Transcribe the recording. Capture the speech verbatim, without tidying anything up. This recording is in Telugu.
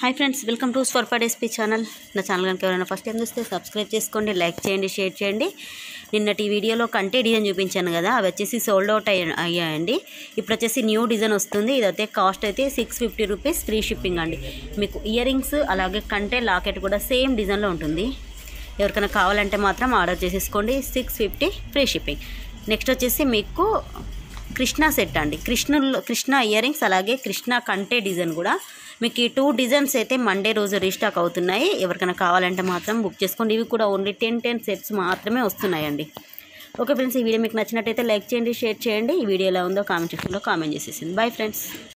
హాయ్ ఫ్రెండ్స్, వెల్కమ్ టు స్వర్పడ్ ఎస్పీ ఛానల్. నా ఛానల్ కనుక ఎవరైనా ఫస్ట్ టైం చూస్తే సబ్స్క్రైబ్ చేసుకోండి, లైక్ చేయండి, షేర్ చేయండి. నిన్నటి వీడియోలో కంటే డిజైన్ చూపించాను కదా, అవి వచ్చేసి సోల్డ్ అవుట్ అయ్యా అయ్యాయండి. ఇప్పుడు వచ్చేసి న్యూ డిజైన్ వస్తుంది. ఇదైతే కాస్ట్ అయితే six fifty rupees free shipping అండి. మీకు ఇయర్ రింగ్స్ అలాగే కంటే లాకెట్ కూడా సేమ్ డిజైన్లో ఉంటుంది. ఎవరికైనా కావాలంటే మాత్రం ఆర్డర్ చేసేసుకోండి. Six fifty free shipping. Next వచ్చేసి మీకు కృష్ణ సెట్ అండి. కృష్ణలో కృష్ణ ఇయర్ రింగ్స్ అలాగే కృష్ణ కంటే డిజైన్ కూడా మీకు ఈ టూ డిజైన్స్ అయితే మండే రోజు రీస్టాక్ అవుతున్నాయి. ఎవరికైనా కావాలంటే మాత్రం బుక్ చేసుకోండి. ఇవి కూడా ఓన్లీ టెన్ టెన్ సెట్స్ మాత్రమే వస్తున్నాయండి. ఓకే ఫ్రెండ్స్, ఈ వీడియో మీకు నచ్చినట్టయితే లైక్ చేయండి, షేర్ చేయండి. ఈ వీడియో ఎలా ఉందో కామెంట్ సెక్షన్లో కామెంట్ చేసేసింది. Bye friends.